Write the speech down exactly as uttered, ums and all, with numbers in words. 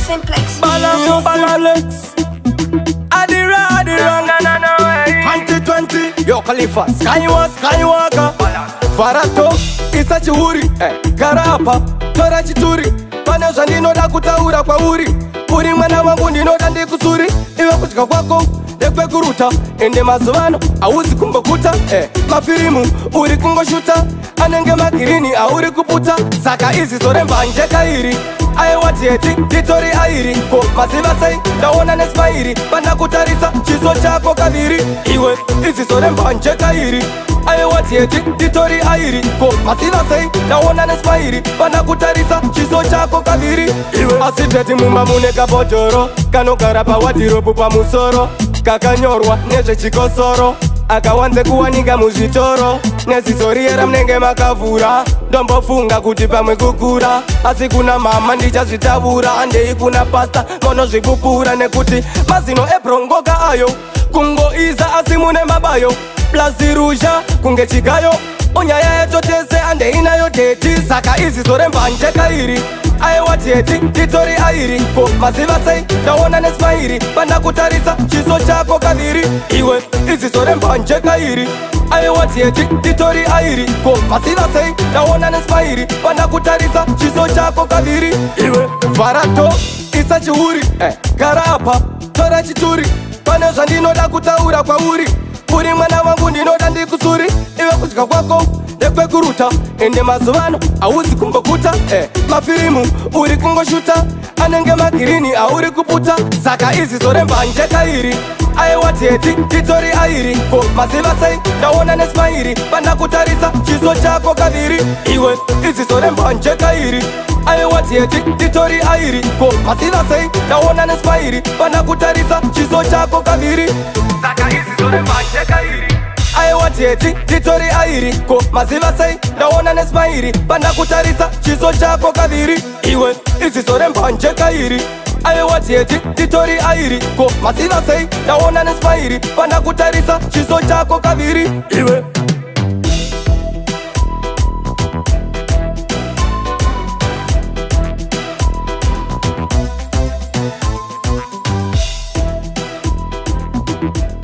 Simplex. Balance, balance. Adira, Adira, na na na. twenty twenty, yo Khalifa, Skywalk, Skywalker. Farato, isa chihuri, eh, Karapa, tora chituri. Pane zvandinoda kutaura kwauri. Uri mwana wangu ndinoda ndikusuri. Iwe kutyika kwako ndekwekuruta. Ende mazuvano hauzi kumbokuta, eh, mafirimu uri kungoshuta. Anenge magirini auri kuputa. Saka izi zore mbanje kairi. Aiwatieti titori airi. Ko maziva sei ndaona nesmairi. Panda kutarisa chiso chako kaviri. Iwe izi zore mbanje kairi. Aiwatieti titori airi. Ko maziva sei ndaona nesmairi. Panda kutarisa chiso chako kaviri. Iwe asiteti mumba mune kabojoro. Kanogara pawadiropu pamusoro. Kakanyorwa nezvechikosoro. Akawanze kuwanika muzvitoro. Nezizoriera mnenge makavura. Ndombofunga kuti pamwe kukura. Asi kuna mama ndichazvitaura. Handei kuna pasta monozvipupura. Nekuti mazino ebrongoka ayo. Kungoiza asi mune mabayo. Plazirusha kunge chigayo. Onyaya yetotese handei nayo deti. Saka izi zore mbanje kairi. Aiwatieti titori airi. Ko maziva sei ndaona nesmairi. Panda kutarisa chiso chako kaviri. Iwe izi zore mbanje kairi. Aiwatieti titori airi. Ko maziva sei ndaona nesmairi. Panda kutarisa chiso chako kaviri. Iwe Farato, isa chihuri, eh, Karapa, tora chituri. Pane zvandinoda kutaura kwauri. Uri mwana wangu ndinoda ndikusuri. Iwe kutyika kwako ndekwekuruta. Ende mazuvano hauzi kumbokuta, eh, mafirimu uri kungoshuta. Anenge magirini auri kuputa. Saka izi zore mbanje kairi. Aiwatieti titori airi. Ko maziva sei ndaona nesmairi. Panda kutarisa chiso chako kaviri. Iwe izi zore mbanje kairi. Aiwatieti titori airi. Ko maziva sei ndaona nesmairi. Panda kutarisa chiso chako kaviri. Saka izi zore mbanje kairi. Aiwatieti titori airi. Ko maziva sei ndaona nesmairi. Panda kutarisa chiso chako kaviri. Iwe izi zore mbanje kairi. Aiwatieti titori airi. Ko maziva sei ndaona nesmairi. Panda kutarisa chiso chako kaviri. Iwe Thank you.